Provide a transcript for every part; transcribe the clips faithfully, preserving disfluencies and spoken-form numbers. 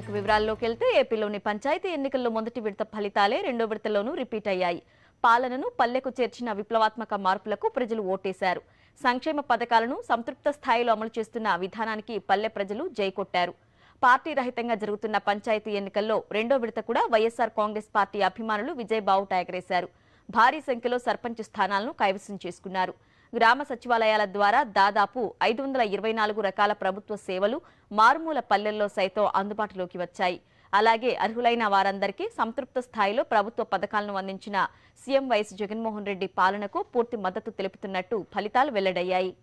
ఇక వివరాల్లోకి వెళ్తే ఏపీలోని పంచాయతీ ఎన్నికల్లో మొదటి విడత ఫలితాలే రెండో విడతలోనూ రిపీట్ అయ్యాయి. పాలనను పల్లెకు చేర్చిన విప్లవాత్మక మార్పులకు ప్రజలు ఓటేశారు. సంక్షేమ పథకాలను సంతృప్త స్థాయిలో అమలు చేస్తున్న విధానానికి పల్లె ప్రజలు జై కొట్టారు. పార్టీ రహితంగా జరుగుతున్న పంచాయతీ ఎన్నికల్లో రెండో విడత కూడా వైఎస్ఆర్ కాంగ్రెస్ పార్టీ అభిమానులు విజయబావుట ఎగరేశారు. భారీ సంఖ్యలో సర్పంచ్ స్థానాలను కైవసం చేసుకున్నారు. గ్రామ సచివాలయాల ద్వారా దాదాపు ఐదు వందల ఇరవై నాలుగు రకాల ప్రభుత్వ సేవలు మారుమూల పల్లెల్లో సైతం అందుబాటులోకి వచ్చాయి. అలాగే అర్హులైన వారందరికీ సంతృప్త స్థాయిలో ప్రభుత్వ పథకాలను అందించిన సీఎం వైఎస్ జగన్మోహన్ రెడ్డి పాలనకు పూర్తి మద్దతు తెలుపుతున్నట్టు ఫలితాలు వెల్లడయ్యాయి.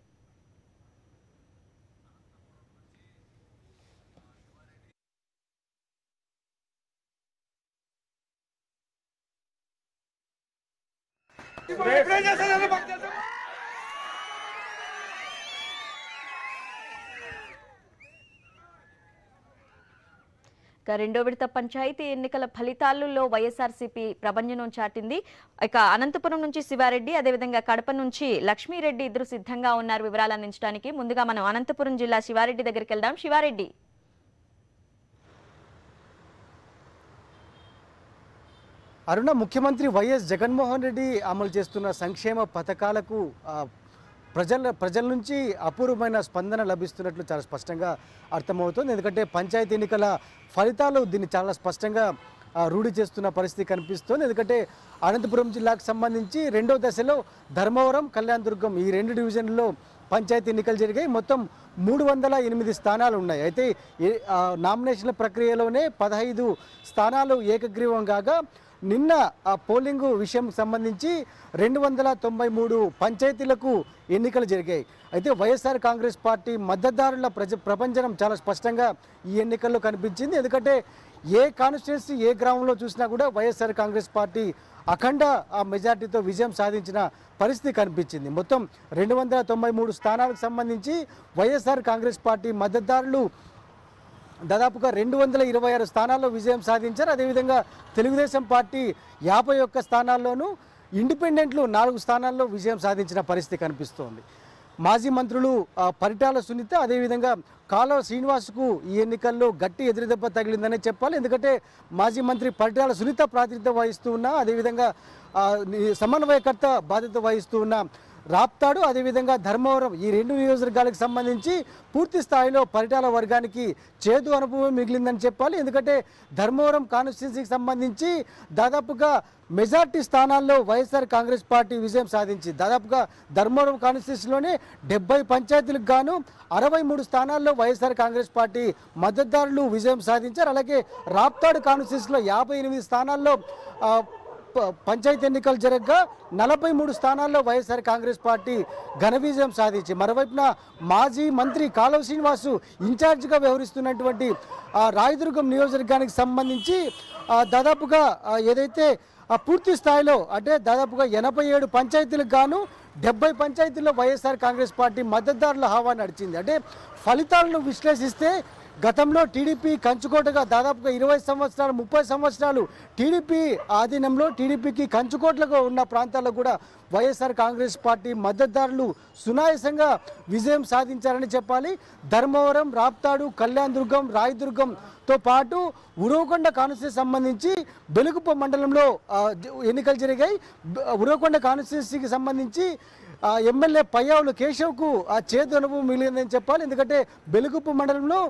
రెండో విడత పంచాయతీ ఎన్నికల ఫలితాలలో వైఎస్ఆర్సీపీ ప్రభంజనం చాటింది. ఇక అనంతపురం నుంచి శివారెడ్డి, అదేవిధంగా కడప నుంచి లక్ష్మీరెడ్డి ఇద్దరు సిద్ధంగా ఉన్నారు వివరాలు అందించడానికి. ముందుగా మనం అనంతపురం జిల్లా శివారెడ్డి దగ్గరికి వెళ్దాం. శివారెడ్డి, అరుణ, ముఖ్యమంత్రి వైఎస్ జగన్మోహన్ రెడ్డి అమలు చేస్తున్న సంక్షేమ పథకాలకు ప్రజల ప్రజల నుంచి అపూర్వమైన స్పందన లభిస్తున్నట్లు చాలా స్పష్టంగా అర్థమవుతుంది. ఎందుకంటే పంచాయతీ ఎన్నికల ఫలితాలు దీన్ని చాలా స్పష్టంగా రూఢి చేస్తున్న పరిస్థితి కనిపిస్తుంది. ఎందుకంటే అనంతపురం జిల్లాకు సంబంధించి రెండో దశలో ధర్మవరం, కళ్యాణదుర్గం ఈ రెండు డివిజన్లలో పంచాయతీ ఎన్నికలు జరిగాయి. మొత్తం మూడు వందల ఎనిమిది స్థానాలు ఉన్నాయి. అయితే నామినేషన్ల ప్రక్రియలోనే పదహైదు స్థానాలు ఏకగ్రీవం కాగా నిన్న ఆ పోలింగ్ విషయం సంబంధించి రెండు వందల తొంభై మూడు పంచాయతీలకు ఎన్నికలు జరిగాయి. అయితే వైఎస్ఆర్ కాంగ్రెస్ పార్టీ మద్దతుదారుల ప్రజ ప్రపంచం చాలా స్పష్టంగా ఈ ఎన్నికల్లో కనిపించింది. ఎందుకంటే ఏ కాన్స్టిట్యున్సీ ఏ గ్రామంలో చూసినా కూడా వైఎస్ఆర్ కాంగ్రెస్ పార్టీ అఖండ మెజార్టీతో విజయం సాధించిన పరిస్థితి కనిపించింది. మొత్తం రెండు వందల తొంభై మూడు స్థానాలకు సంబంధించి వైఎస్ఆర్ కాంగ్రెస్ పార్టీ మద్దతుదారులు దాదాపుగా రెండు వందల ఇరవై ఆరు స్థానాల్లో విజయం సాధించారు. అదేవిధంగా తెలుగుదేశం పార్టీ యాభై ఒక్క స్థానాల్లోనూ, ఇండిపెండెంట్లు నాలుగు స్థానాల్లో విజయం సాధించిన పరిస్థితి కనిపిస్తోంది. మాజీ మంత్రులు పరిటాల సునీత, అదేవిధంగా కాలువ శ్రీనివాస్కు ఈ ఎన్నికల్లో గట్టి ఎదురుదెబ్బ తగిలిందనే చెప్పాలి. ఎందుకంటే మాజీ మంత్రి పరిటాల సునీత ప్రాతినిధ్యం వహిస్తూ ఉన్నా, అదేవిధంగా సమన్వయకర్త బాధ్యత వహిస్తూ ఉన్న రాప్తాడు, అదేవిధంగా ధర్మవరం ఈ రెండు నియోజకవర్గాలకు సంబంధించి పూర్తి స్థాయిలో పరిటాల వర్గానికి చేదు అనుభవం మిగిలిందని చెప్పాలి. ఎందుకంటే ధర్మవరం కాన్స్టిట్యున్సీకి సంబంధించి దాదాపుగా మెజార్టీ స్థానాల్లో వైఎస్ఆర్ కాంగ్రెస్ పార్టీ విజయం సాధించింది. దాదాపుగా ధర్మవరం కాన్స్టిట్యున్సీలోనే డెబ్బై పంచాయతీలకు గాను అరవై మూడు స్థానాల్లో వైఎస్ఆర్ కాంగ్రెస్ పార్టీ మద్దతుదారులు విజయం సాధించారు. అలాగే రాప్తాడు కాన్స్టిట్యున్సీలో యాభై ఎనిమిది స్థానాల్లో పంచాయతీ ఎన్నికలు జరగగా నలభై మూడు స్థానాల్లో వైఎస్ఆర్ కాంగ్రెస్ పార్టీ ఘన విజయం సాధించి, మరోవైపున మాజీ మంత్రి కాలువ శ్రీనివాసు ఇన్ఛార్జిగా వ్యవహరిస్తున్నటువంటి రాయదుర్గం నియోజకవర్గానికి సంబంధించి దాదాపుగా ఏదైతే పూర్తి స్థాయిలో అంటే దాదాపుగా ఎనభై ఏడు పంచాయతీలకు గాను డెబ్బై పంచాయతీల్లో వైఎస్ఆర్ కాంగ్రెస్ పార్టీ మద్దతుదారుల హవా నడిచింది. అంటే ఫలితాలను విశ్లేషిస్తే గతంలో టీడీపీ కంచుకోటగా దాదాపుగా ఇరవై సంవత్సరాలు ముప్పై సంవత్సరాలు టీడీపీ ఆధీనంలో టీడీపీకి కంచుకోట్లుగా ఉన్న ప్రాంతాల్లో కూడా వైఎస్ఆర్ కాంగ్రెస్ పార్టీ మద్దతుదారులు సునాయాసంగా విజయం సాధించారని చెప్పాలి. ధర్మవరం, రాప్తాడు, కళ్యాణదుర్గం, రాయదుర్గంతో పాటు ఉరవకొండ కాన్స్టిట్యున్సీకి సంబంధించి బెలుగుప్ప మండలంలో ఎన్నికలు జరిగాయి. ఉరవకొండ కాన్స్టిట్యున్సీకి సంబంధించి ఎమ్మెల్యే పయ్యావులు కేశవ్కు ఆ చేదు అనుభవం మిగిలిందని చెప్పాలి. ఎందుకంటే బెలుగుప్ప మండలంలో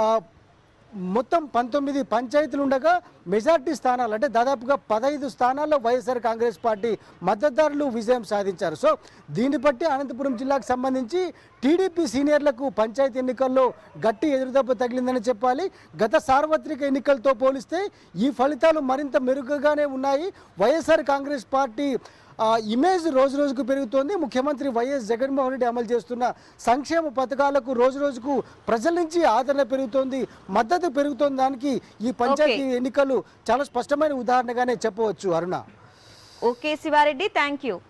మొత్తం పంతొమ్మిది పంచాయతీలు ఉండగా మెజార్టీ స్థానాలు అంటే దాదాపుగా పదహైదు స్థానాల్లో వైఎస్ఆర్ కాంగ్రెస్ పార్టీ మద్దతుదారులు విజయం సాధించారు. సో దీన్ని బట్టి అనంతపురం జిల్లాకు సంబంధించి టీడీపీ సీనియర్లకు పంచాయతీ ఎన్నికల్లో గట్టి ఎదురుదెబ్బ తగిలిందని చెప్పాలి. గత సార్వత్రిక ఎన్నికలతో పోలిస్తే ఈ ఫలితాలు మరింత మెరుగ్గానే ఉన్నాయి. వైఎస్ఆర్ కాంగ్రెస్ పార్టీ ఇమేజ్ రోజు రోజుకు పెరుగుతోంది. ముఖ్యమంత్రి వైఎస్ జగన్మోహన్ రెడ్డి అమలు చేస్తున్న సంక్షేమ పథకాలకు రోజు రోజుకు ప్రజల నుంచి ఆదరణ పెరుగుతోంది, మద్దతు పెరుగుతోంది. దానికి ఈ పంచాయతీ ఎన్నికలు చాలా స్పష్టమైన ఉదాహరణగానే చెప్పవచ్చు. Aruna. Okay Sivareddy, thank you.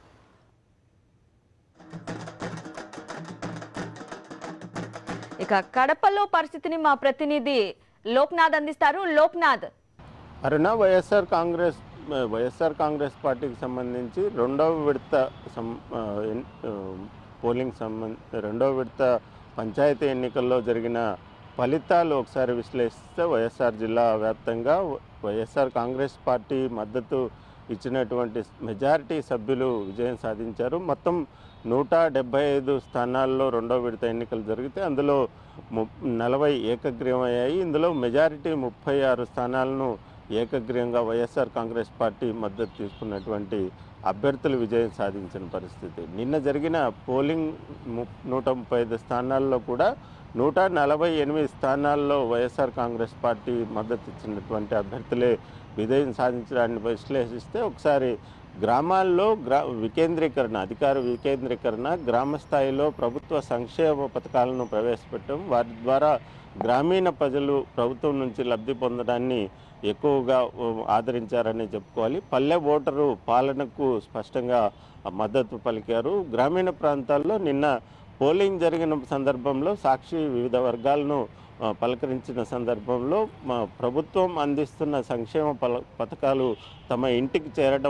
ఇక కడపలో పరిస్థితిని మా ప్రతినిధి లోక్నాథ్ అందిస్తారు. లోక్నాథ్. అరుణ, వైఎస్ఆర్ కాంగ్రెస్ వైఎస్ఆర్ కాంగ్రెస్ పార్టీకి సంబంధించి రెండవ విడత పోలింగ్ సంబంధ రెండవ విడత పంచాయతీ ఎన్నికల్లో జరిగిన ఫలితాలు ఒకసారి విశ్లేషిస్తే వైఎస్ఆర్ జిల్లా వ్యాప్తంగా వైఎస్ఆర్ కాంగ్రెస్ పార్టీ మద్దతు ఇచ్చినటువంటి మెజారిటీ సభ్యులు విజయం సాధించారు. మొత్తం నూట డెబ్బై ఐదు స్థానాల్లో రెండో విడత ఎన్నికలు జరిగితే అందులో ము నలభై ఏకగ్రీవం అయ్యాయి. ఇందులో మెజారిటీ ముప్పై ఆరు స్థానాలను ఏకగ్రీవంగా వైఎస్ఆర్ కాంగ్రెస్ పార్టీ మద్దతు తీసుకున్నటువంటి అభ్యర్థులు విజయం సాధించిన పరిస్థితి. నిన్న జరిగిన పోలింగ్ నూట ముప్పై ఐదు స్థానాల్లో కూడా నూట నలభై ఎనిమిది స్థానాల్లో వైఎస్ఆర్ కాంగ్రెస్ పార్టీ మద్దతు ఇచ్చినటువంటి అభ్యర్థులే విజయం సాధించడాన్ని విశ్లేషిస్తే ఒకసారి గ్రామాల్లో గ్రా వికేంద్రీకరణ అధికార వికేంద్రీకరణ గ్రామ స్థాయిలో ప్రభుత్వ సంక్షేమ పథకాలను ప్రవేశపెట్టడం, వాటి ద్వారా గ్రామీణ ప్రజలు ప్రభుత్వం నుంచి లబ్ధి పొందడాన్ని ఎక్కువగా ఆదరించారని చెప్పుకోవాలి. పల్లె ఓటరు పాలనకు స్పష్టంగా మద్దతు పలికారు. గ్రామీణ ప్రాంతాల్లో నిన్న పోలింగ్ జరిగిన సందర్భంలో సాక్షి వివిధ వర్గాలను పలకరించిన సందర్భంలో ప్రభుత్వం అందిస్తున్న సంక్షేమ పథకాలు తమ ఇంటికి చేరడం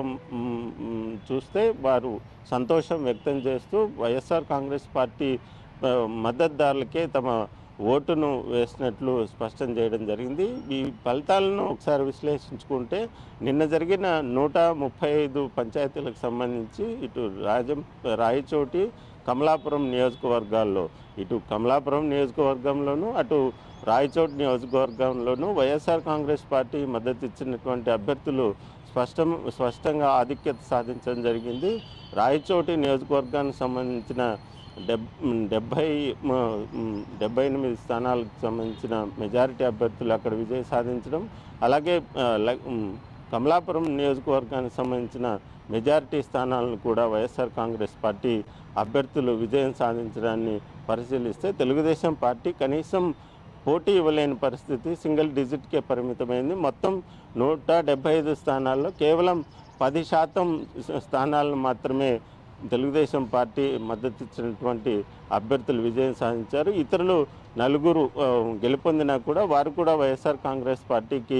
చూస్తే వారు సంతోషం వ్యక్తం చేస్తూ వైఎస్ఆర్ కాంగ్రెస్ పార్టీ మద్దతుదారులకే తమ ఓటును వేసినట్లు స్పష్టం చేయడం జరిగింది. ఈ ఫలితాలను ఒకసారి విశ్లేషించుకుంటే నిన్న జరిగిన నూట ముప్పై ఐదు పంచాయతీలకు సంబంధించి ఇటు రాజం రాయచోటి కమలాపురం నియోజకవర్గాల్లో ఇటు కమలాపురం నియోజకవర్గంలోనూ అటు రాయచోటి నియోజకవర్గంలోనూ వైఎస్ఆర్ కాంగ్రెస్ పార్టీ మద్దతు ఇచ్చినటువంటి అభ్యర్థులు స్పష్టం స్పష్టంగా ఆధిక్యత సాధించడం జరిగింది. రాయచోటి నియోజకవర్గానికి సంబంధించిన డెబ్ డెబ్భై డెబ్బై ఎనిమిది స్థానాలకు సంబంధించిన మెజారిటీ అభ్యర్థులు అక్కడ విజయం సాధించడం, అలాగే కమలాపురం నియోజకవర్గానికి సంబంధించిన మెజారిటీ స్థానాలను కూడా వైఎస్ఆర్ కాంగ్రెస్ పార్టీ అభ్యర్థులు విజయం సాధించడాన్ని పరిశీలిస్తే తెలుగుదేశం పార్టీ కనీసం పోటీ ఇవ్వలేని పరిస్థితి, సింగిల్ డిజిట్కే పరిమితమైంది. మొత్తం నూట డెబ్బై ఐదు స్థానాల్లో కేవలం పది శాతం స్థానాలను మాత్రమే తెలుగుదేశం పార్టీ మద్దతు ఇచ్చినటువంటి అభ్యర్థులు విజయం సాధించారు. ఇతరులు నలుగురు గెలుపొందినా కూడా వారు కూడా వైఎస్ఆర్ కాంగ్రెస్ పార్టీకి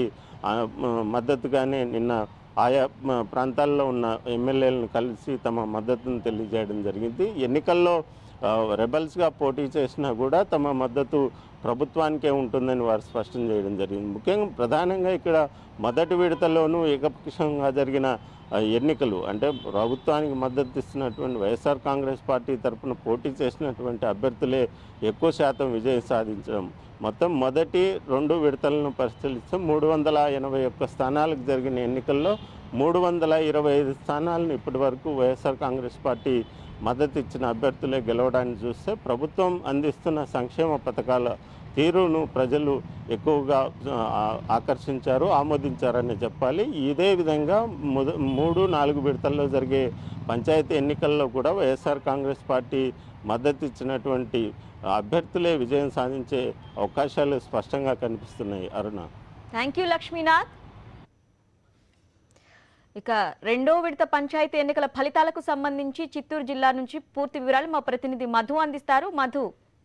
మద్దతుగానే నిన్న ఆయా ప్రాంతాల్లో ఉన్న ఎమ్మెల్యేలను కలిసి తమ మద్దతును తెలియజేయడం జరిగింది. ఎన్నికల్లో రెబల్స్గా పోటీ చేసినా కూడా తమ మద్దతు ప్రభుత్వానికే ఉంటుందని వారు స్పష్టం చేయడం జరిగింది. ముఖ్యంగా ప్రధానంగా ఇక్కడ మొదటి విడతలోనూ ఏకపక్షంగా జరిగిన ఎన్నికలు అంటే ప్రభుత్వానికి మద్దతు ఇస్తున్నటువంటి వైఎస్ఆర్ కాంగ్రెస్ పార్టీ తరఫున పోటీ చేసినటువంటి అభ్యర్థులే ఎక్కువ శాతం విజయం సాధించడం. మొత్తం మొదటి రెండు విడతలను పరిశీలిస్తే మూడు వందల ఎనభై ఒక్క స్థానాలకు జరిగిన ఎన్నికల్లో మూడు వందల ఇరవై ఐదు స్థానాలను ఇప్పటి వరకు వైఎస్ఆర్ కాంగ్రెస్ పార్టీ మద్దతు ఇచ్చిన అభ్యర్థులే గెలవడాన్ని చూస్తే ప్రభుత్వం అందిస్తున్న సంక్షేమ పథకాల తీరును ప్రజలు ఎక్కువగా ఆకర్షించారు, ఆమోదించారని చెప్పాలి. ఇదే విధంగా మూడు నాలుగు విడతల్లో జరిగే పంచాయతీ ఎన్నికల్లో కూడా వైఎస్ఆర్ కాంగ్రెస్ పార్టీ మద్దతు ఇచ్చినటువంటి అభ్యర్థులే విజయం సాధించే అవకాశాలు స్పష్టంగా కనిపిస్తున్నాయి. Aruna, thank you Lakshminath. ఇక రెండో విడత పంచాయతీ ఎన్నికల ఫలితాలకు సంబంధించి చిత్తూరు జిల్లా నుంచి పూర్తి వివరాలు మా ప్రతినిధి మధు అందిస్తారు. మధు,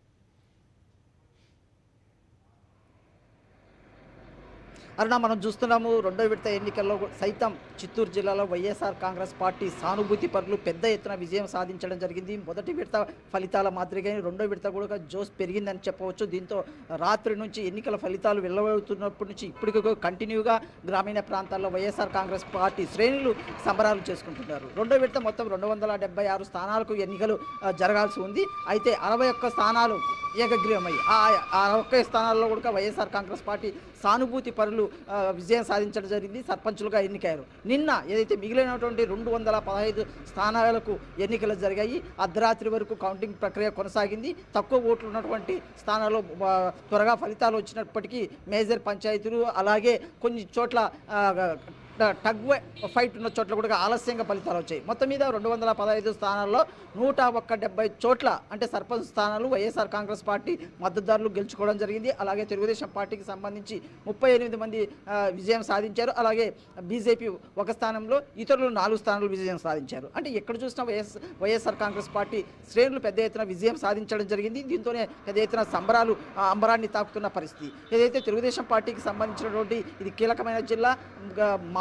అరుణ, మనం చూస్తున్నాము రెండో విడత ఎన్నికల్లో సైతం చిత్తూరు జిల్లాలో వైఎస్ఆర్ కాంగ్రెస్ పార్టీ సానుభూతి పరులు పెద్ద ఎత్తున విజయం సాధించడం జరిగింది. మొదటి విడత ఫలితాల మాదిరిగానే రెండో విడత కూడా జోస్ పెరిగిందని చెప్పవచ్చు. దీంతో రాత్రి నుంచి ఎన్నికల ఫలితాలు వెల్లవడుతున్నప్పటి నుంచి ఇప్పటికీ కంటిన్యూగా గ్రామీణ ప్రాంతాల్లో వైఎస్ఆర్ కాంగ్రెస్ పార్టీ శ్రేణులు సంబరాలు చేసుకుంటున్నారు. రెండో విడత మొత్తం రెండు వందల డెబ్బై ఆరు స్థానాలకు ఎన్నికలు జరగాల్సి ఉంది. అయితే అరవై ఒక్క స్థానాలు ఏకగ్రీవమై ఆ అరవై ఒక్క స్థానాల్లో కూడా వైఎస్ఆర్ కాంగ్రెస్ పార్టీ సానుభూతి పరులు విజయం సాధించడం జరిగింది. సర్పంచులుగా ఎన్నికయ్యారు. నిన్న ఏదైతే మిగిలినటువంటి రెండు వందల పదహైదు స్థానాలకు ఎన్నికలు జరిగాయి. అర్ధరాత్రి వరకు కౌంటింగ్ ప్రక్రియ కొనసాగింది. తక్కువ ఓట్లు ఉన్నటువంటి స్థానాల్లో త్వరగా ఫలితాలు వచ్చినప్పటికీ మేజర్ పంచాయతీలు అలాగే కొన్ని చోట్ల టగ్ ఫైట్ ఉన్న చోట్ల కూడా ఆలస్యంగా ఫలితాలు వచ్చాయి. మొత్తం మీద రెండు వందల పదహైదు స్థానాల్లో నూట ఒక్క డెబ్బై చోట్ల అంటే సర్పంచ్ స్థానాలు వైఎస్ఆర్ కాంగ్రెస్ పార్టీ మద్దతుదారులు గెలుచుకోవడం జరిగింది. అలాగే తెలుగుదేశం పార్టీకి సంబంధించి ముప్పై ఎనిమిది మంది విజయం సాధించారు. అలాగే బీజేపీ ఒక స్థానంలో, ఇతరులు నాలుగు స్థానాలు విజయం సాధించారు. అంటే ఎక్కడ చూసినా వైఎస్ వైఎస్ఆర్ కాంగ్రెస్ పార్టీ శ్రేణులు పెద్ద ఎత్తున విజయం సాధించడం జరిగింది. దీంతోనే పెద్ద ఎత్తున సంబరాలు అంబరాన్ని తాకుతున్న పరిస్థితి. ఏదైతే తెలుగుదేశం పార్టీకి సంబంధించినటువంటి ఇది కీలకమైన జిల్లా,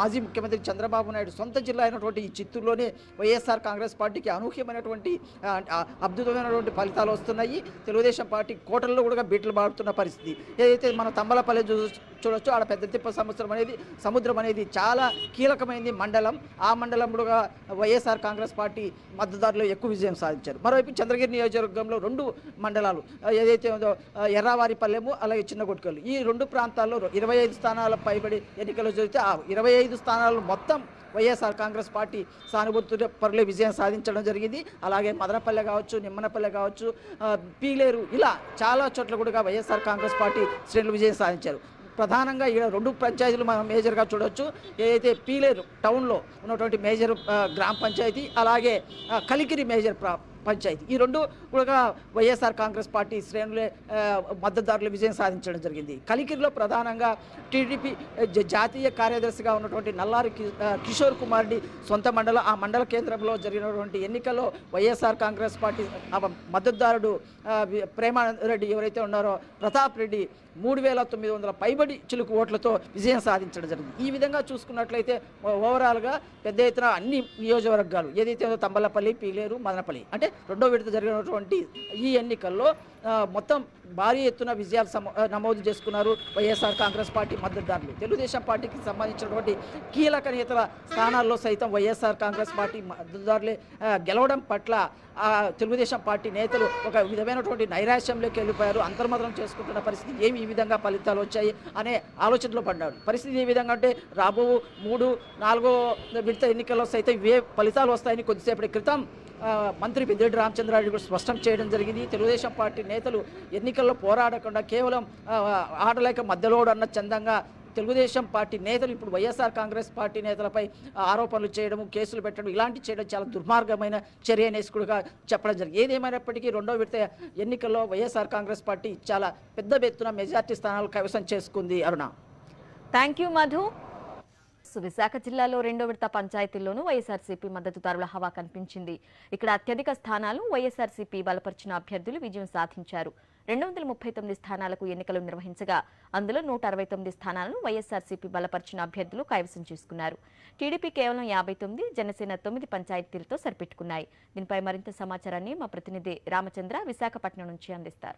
మాజీ ముఖ్యమంత్రి చంద్రబాబు నాయుడు సొంత జిల్లా అయినటువంటి ఈ చిత్తూరులోనే వైఎస్ఆర్ కాంగ్రెస్ పార్టీకి అనూహ్యమైనటువంటి అద్భుతమైనటువంటి ఫలితాలు వస్తున్నాయి. తెలుగుదేశం పార్టీ కోటల్లో కూడా బీట్లు బాడుతున్న పరిస్థితి. ఏదైతే మన తంబలపల్లి చూ చూడొచ్చు ఆడ పెద్ద తిప్ప సముద్రం అనేది సముద్రం అనేది చాలా కీలకమైనది మండలం. ఆ మండలంలో వైఎస్ఆర్ కాంగ్రెస్ పార్టీ మద్దతుదారులు ఎక్కువ విజయం సాధించారు. మరోవైపు చంద్రగిరి నియోజకవర్గంలో రెండు మండలాలు ఏదైతే ఉందో ఎర్రావారిపల్లెము అలాగే చిన్నగొట్టుకల్లు ఈ రెండు ప్రాంతాల్లో ఇరవై ఐదు స్థానాల పైబడి ఎన్నికలు జరిగితే ఆ ఇరవై ఐదు స్థానాలు మొత్తం వైఎస్ఆర్ కాంగ్రెస్ పార్టీ సానుభూతి పరులే విజయం సాధించడం జరిగింది. అలాగే మదనపల్లె కావచ్చు, నిమ్మనపల్లె కావచ్చు, పీలేరు ఇలా చాలా చోట్ల కూడా వైఎస్ఆర్ కాంగ్రెస్ పార్టీ శ్రేణులు విజయం సాధించారు. ప్రధానంగా ఈ రెండు పంచాయతీలు మనం మేజర్గా చూడవచ్చు. ఏదైతే పీలేరు టౌన్లో ఉన్నటువంటి మేజర్ గ్రామ పంచాయతీ అలాగే కలికిరి మేజర్ పంచాయతీ ఈ రెండు కూడా వైఎస్ఆర్ కాంగ్రెస్ పార్టీ శ్రేణులే మద్దతుదారులు విజయం సాధించడం జరిగింది. కలికిరిలో ప్రధానంగా టీడీపీ జాతీయ కార్యదర్శిగా ఉన్నటువంటి నల్లారి కిషోర్ కుమార్ని సొంత మండలం ఆ మండల కేంద్రంలో జరిగినటువంటి ఎన్నికల్లో వైఎస్ఆర్ కాంగ్రెస్ పార్టీ మద్దతుదారుడు ప్రేమారెడ్డి ఎవరైతే ఉన్నారో ప్రతాప్ రెడ్డి మూడు వేల తొమ్మిది వందల పైబడి చిలుకు ఓట్లతో విజయం సాధించడం జరిగింది. ఈ విధంగా చూసుకున్నట్లయితే ఓవరాల్గా పెద్ద ఎత్తున అన్ని నియోజకవర్గాలు ఏదైతే తంబలపల్లి, పీలేరు, మదనపల్లి అంటే రెండో విడత జరిగినటువంటి ఈ ఎన్నికల్లో మొత్తం భారీ ఎత్తున విజయాలు నమోదు చేసుకున్నారు వైఎస్ఆర్ కాంగ్రెస్ పార్టీ మద్దతుదారులు. తెలుగుదేశం పార్టీకి సంబంధించినటువంటి కీలక నేతల స్థానాల్లో సైతం వైఎస్ఆర్ కాంగ్రెస్ పార్టీ మద్దతుదారులే గెలవడం పట్ల తెలుగుదేశం పార్టీ నేతలు ఒక విధమైనటువంటి నైరాశ్యంలోకి వెళ్ళిపోయారు. అంతర్మదనం చేసుకుంటున్న పరిస్థితి ఏమి ఈ విధంగా ఫలితాలు వచ్చాయి అనే ఆలోచనలో పడ్డాడు. పరిస్థితి ఏ విధంగా అంటే రాబో మూడు నాలుగో విడత ఎన్నికల్లో సైతం ఇవే ఫలితాలు వస్తాయని కొద్దిసేపటి క్రితం మంత్రి పెద్దిరెడ్డి రామచంద్రారెడ్డి కూడా స్పష్టం చేయడం జరిగింది. తెలుగుదేశం పార్టీ నేతలు ఎన్నికల్లో పోరాడకుండా కేవలం ఆడలేక మధ్యలోడు అన్న చందంగా తెలుగుదేశం పార్టీ నేతలు ఇప్పుడు వైఎస్ఆర్ కాంగ్రెస్ పార్టీ నేతలపై ఆరోపణలు చేయడం, కేసులు పెట్టడం ఇలాంటి చేయడం చాలా దుర్మార్గమైన చర్య అనేసి కూడా చెప్పడం జరిగింది. ఏదేమైనప్పటికీ రెండో విడత ఎన్నికల్లో వైఎస్ఆర్ కాంగ్రెస్ పార్టీ చాలా పెద్ద ఎత్తున మెజార్టీ స్థానాలు కైవసం చేసుకుంది. Aruna, thank you Madhu. విశాఖ జిల్లాలో రెండో విడత పంచాయతీల్లోనూ వైఎస్ఆర్సీపీ మద్దతుదారుల హవా కనిపించింది. ఇక్కడ అత్యధిక స్థానాలు వైఎస్ఆర్సీపీ బలపరిచిన అభ్యర్థులు విజయం సాధించారు. రెండు వందల ముప్పై తొమ్మిది స్థానాలకు ఎన్నికలు నిర్వహించగా అందులో నూట అరవై తొమ్మిది స్థానాలను వైఎస్ఆర్సీపీ బలపరిచిన అభ్యర్థులు కైవసం చేసుకున్నారు. టీడీపీ కేవలం యాభై తొమ్మిది, జనసేన తొమ్మిది పంచాయతీలతో సరిపెట్టుకున్నాయి. దీనిపై మరింత సమాచారాన్ని మా ప్రతినిధి రామచంద్ర విశాఖపట్నం నుంచి అందిస్తారు.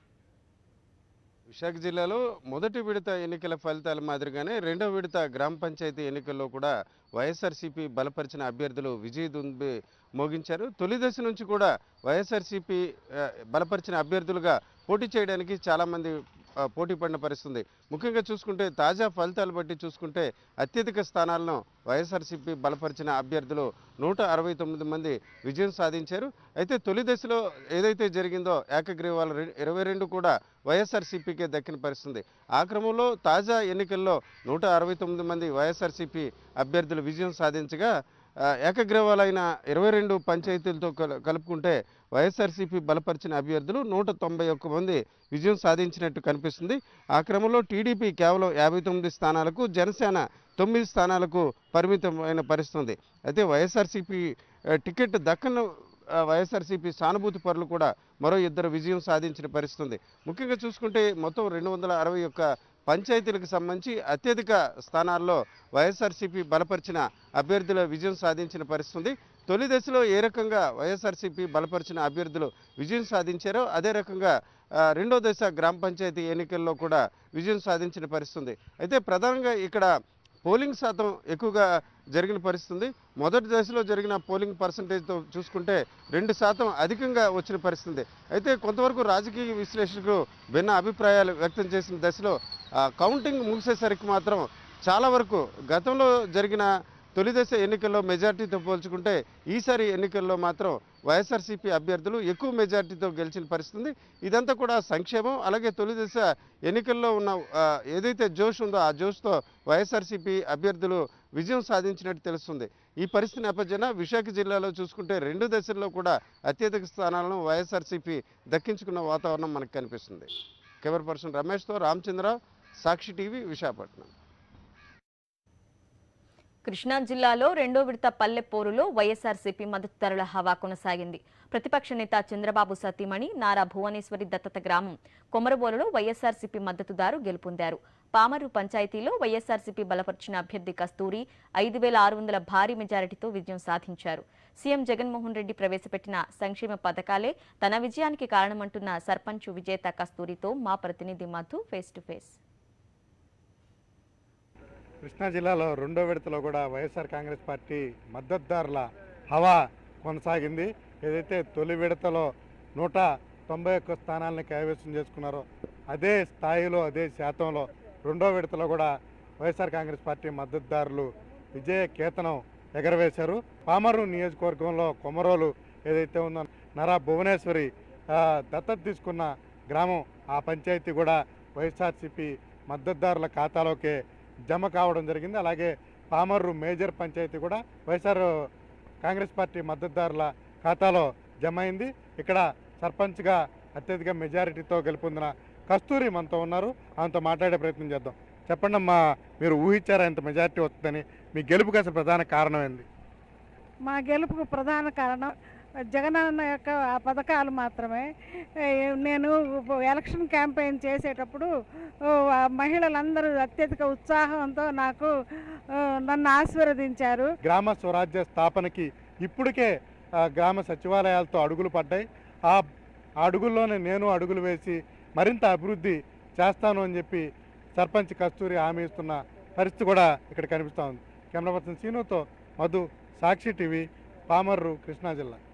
విశాఖ జిల్లాలో మొదటి విడత ఎన్నికల ఫలితాల మాదిరిగానే రెండో విడత గ్రామ పంచాయతీ ఎన్నికల్లో కూడా వైఎస్ఆర్సీపీ బలపరిచిన అభ్యర్థులు విజయ దుంబి మోగించారు. తొలి దశ నుంచి కూడా వైఎస్ఆర్సీపీ బలపరిచిన అభ్యర్థులుగా పోటీ చేయడానికి చాలామంది పోటీ పడిన పరిస్థితుంది. ముఖ్యంగా చూసుకుంటే తాజా ఫలితాలు బట్టి చూసుకుంటే అత్యధిక స్థానాలను వైఎస్ఆర్సీపీ బలపరిచిన అభ్యర్థులు నూట అరవై తొమ్మిది మంది విజయం సాధించారు. అయితే తొలి దశలో ఏదైతే జరిగిందో ఏకగ్రీవాలు ఇరవై రెండు కూడా వైఎస్ఆర్సీపీకే దక్కిన పరిస్థితుంది. ఆ క్రమంలో తాజా ఎన్నికల్లో నూట అరవై తొమ్మిది మంది వైఎస్ఆర్సీపీ అభ్యర్థులు విజయం సాధించగా ఏకగ్రీవాలైన ఇరవై రెండు పంచాయతీలతో కలుపుకుంటే వైఎస్ఆర్సీపీ బలపరిచిన అభ్యర్థులు నూట తొంభై ఒక్క మంది విజయం సాధించినట్టు కనిపిస్తుంది. ఆ క్రమంలో టీడీపీ కేవలం యాభై తొమ్మిది స్థానాలకు, జనసేన తొమ్మిది స్థానాలకు పరిమితమైన పరిస్థితుంది. అయితే వైఎస్ఆర్సీపీ టికెట్ దక్కను వైఎస్ఆర్సీపీ సానుభూతి పరులు కూడా మరో ఇద్దరు విజయం సాధించిన పరిస్థితుంది. ముఖ్యంగా చూసుకుంటే మొత్తం రెండు వందల అరవై ఒక్క పంచాయతీలకు సంబంధించి అత్యధిక స్థానాల్లో వైఎస్ఆర్సీపీ బలపరిచిన అభ్యర్థుల విజయం సాధించిన పరిస్థితుంది. తొలి దశలో ఏ రకంగా వైఎస్ఆర్సీపీ బలపరిచిన అభ్యర్థులు విజయం సాధించారో అదే రకంగా రెండో దశ గ్రామ పంచాయతీ ఎన్నికల్లో కూడా విజయం సాధించిన పరిస్థితుంది. అయితే ప్రధానంగా ఇక్కడ పోలింగ్ శాతం ఎక్కువగా జరిగిన పరిస్థితుంది. మొదటి దశలో జరిగిన పోలింగ్ పర్సంటేజ్తో చూసుకుంటే రెండు శాతం అధికంగా వచ్చిన పరిస్థితుంది. అయితే కొంతవరకు రాజకీయ విశ్లేషకులు భిన్న అభిప్రాయాలు వ్యక్తం చేసిన దశలో కౌంటింగ్ ముగిసేసరికి మాత్రం చాలా వరకు గతంలో జరిగిన తొలి దశ ఎన్నికల్లో మెజార్టీతో పోల్చుకుంటే ఈసారి ఎన్నికల్లో మాత్రం వైఎస్ఆర్సీపీ అభ్యర్థులు ఎక్కువ మెజార్టీతో గెలిచిన పరిస్థితుంది. ఇదంతా కూడా సంక్షేమం. అలాగే తొలి దశ ఎన్నికల్లో ఉన్న ఏదైతే జోష్ ఉందో ఆ జోష్తో వైఎస్ఆర్సీపీ అభ్యర్థులు విజయం సాధించినట్టు తెలుస్తుంది. ఈ పరిస్థితి నేపథ్యాన విశాఖ జిల్లాలో చూసుకుంటే రెండు దశల్లో కూడా అత్యధిక స్థానాలను వైఎస్ఆర్సీపీ దక్కించుకున్న వాతావరణం మనకు కనిపిస్తుంది. కెమెరా పర్సన్ రమేష్తో రామచంద్ర, సాక్షి టీవీ, విశాఖపట్నం. కృష్ణా జిల్లాలో రెండో విడత పల్లె పోరులో వైఎస్ఆర్సీపీ మద్దతుదారుల హవా కొనసాగింది. ప్రతిపక్ష నేత చంద్రబాబు సతీమణి నారా భువనేశ్వరి దత్తత గ్రామం కొమరబోలులో వైఎస్ఆర్సీపీ మద్దతుదారు గెలుపొందారు. పామరు పంచాయతీలో వైఎస్ఆర్సీపీ బలపరిచిన అభ్యర్థి కస్తూరి ఐదు వేల ఆరు వందల భారీ మెజారిటీతో విజయం సాధించారు. సీఎం జగన్మోహన్ రెడ్డి ప్రవేశపెట్టిన సంక్షేమ పథకాలే తన విజయానికి కారణమంటున్న సర్పంచ్ విజేత కస్తూరితో మా ప్రతినిధి Madhu face to face. Krishna జిల్లాలో రెండో విడతలో కూడా వైఎస్ఆర్ కాంగ్రెస్ పార్టీ మద్దతుదారుల హవా కొనసాగింది. ఏదైతే తొలి విడతలో నూట తొంభై ఒక్క స్థానాలని కైవసం చేసుకున్నారో అదే స్థాయిలో అదే శాతంలో రెండో విడతలో కూడా వైఎస్ఆర్ కాంగ్రెస్ పార్టీ మద్దతుదారులు విజయ కేతనం ఎగరవేశారు. పామరు నియోజకవర్గంలో కొమరోలు ఏదైతే ఉందో నరా భువనేశ్వరి దత్తత తీసుకున్న గ్రామం, ఆ పంచాయతీ కూడా వైఎస్ఆర్సీపీ మద్దతుదారుల ఖాతాలోకే జమ కావడం జరిగింది. అలాగే పామర్రు మేజర్ పంచాయతీ కూడా వైఎస్ఆర్ కాంగ్రెస్ పార్టీ మద్దతుదారుల ఖాతాలో జమ అయింది. ఇక్కడ సర్పంచ్గా అత్యధిక మెజారిటీతో గెలుపొందిన కస్తూరి మనతో ఉన్నారు. ఆమెతో మాట్లాడే ప్రయత్నం చేద్దాం. చెప్పండి అమ్మా, మీరు ఊహించారా ఇంత మెజారిటీ వస్తుందని? మీ గెలుపుకి అసలు ప్రధాన కారణం ఏంది? మా గెలుపుకు ప్రధాన కారణం జగనన్న యొక్క ఆ పథకాలు మాత్రమే. నేను ఎలక్షన్ క్యాంపెయిన్ చేసేటప్పుడు మహిళలందరూ అత్యధిక ఉత్సాహంతో నాకు నన్ను ఆశీర్వదించారు. గ్రామ స్వరాజ్య స్థాపనకి ఇప్పటికే గ్రామ సచివాలయాలతో అడుగులు పడ్డాయి. ఆ అడుగుల్లోనే నేను అడుగులు వేసి మరింత అభివృద్ధి చేస్తాను అని చెప్పి సర్పంచ్ కస్తూరి హామీ ఇస్తున్న పరిస్థితి కూడా ఇక్కడ కనిపిస్తూ ఉంది. కెమెరా పర్సన్ సీనుతో మధు, సాక్షి టీవీ, పామర్రు, కృష్ణా జిల్లా.